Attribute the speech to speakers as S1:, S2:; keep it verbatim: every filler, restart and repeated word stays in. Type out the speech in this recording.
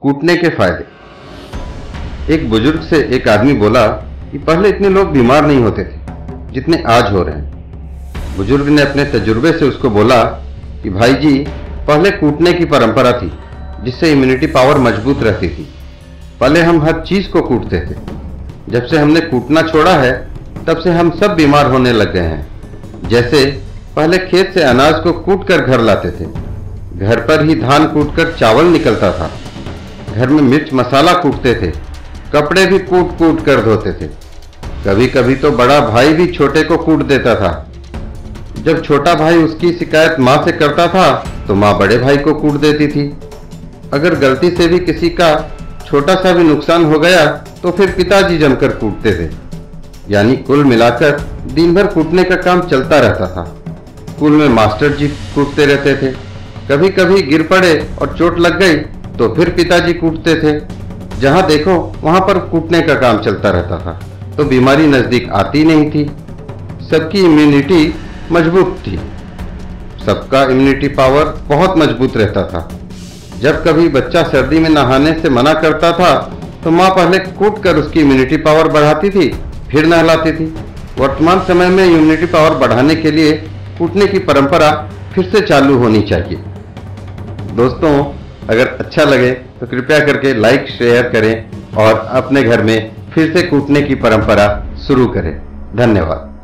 S1: कूटने के फायदे। एक बुजुर्ग से एक आदमी बोला कि पहले इतने लोग बीमार नहीं होते थे जितने आज हो रहे हैं। बुजुर्ग ने अपने तजुर्बे से उसको बोला कि भाई जी, पहले कूटने की परंपरा थी जिससे इम्यूनिटी पावर मजबूत रहती थी। पहले हम हर चीज को कूटते थे। जब से हमने कूटना छोड़ा है तब से हम सब बीमार होने लग गए हैं। जैसे पहले खेत से अनाज को कूट कर घर लाते थे, घर पर ही धान कूटकर चावल निकलता था, घर में मिर्च मसाला कूटते थे, कपड़े भी कूट कूट कर धोते थे। कभी कभी तो बड़ा भाई भी छोटे को कूट देता था। जब छोटा भाई उसकी शिकायत माँ से करता था तो माँ बड़े भाई को कूट देती थी। अगर गलती से भी किसी का छोटा सा भी नुकसान हो गया तो फिर पिताजी जमकर कूटते थे। यानी कुल मिलाकर दिन भर कूटने का काम चलता रहता था। स्कूल में मास्टर जी कूटते रहते थे। कभी कभी गिर पड़े और चोट लग गई तो फिर पिताजी कूटते थे। जहां देखो वहां पर कूटने का काम चलता रहता था, तो बीमारी नजदीक आती नहीं थी। सबकी इम्यूनिटी मजबूत थी, सबका इम्यूनिटी पावर बहुत मजबूत रहता था। जब कभी बच्चा सर्दी में नहाने से मना करता था तो माँ पहले कूट कर उसकी इम्यूनिटी पावर बढ़ाती थी, फिर नहलाती थी। वर्तमान समय में इम्यूनिटी पावर बढ़ाने के लिए कूटने की परंपरा फिर से चालू होनी चाहिए। दोस्तों, अगर अच्छा लगे तो कृपया करके लाइक शेयर करें और अपने घर में फिर से कूटने की परंपरा शुरू करें। धन्यवाद।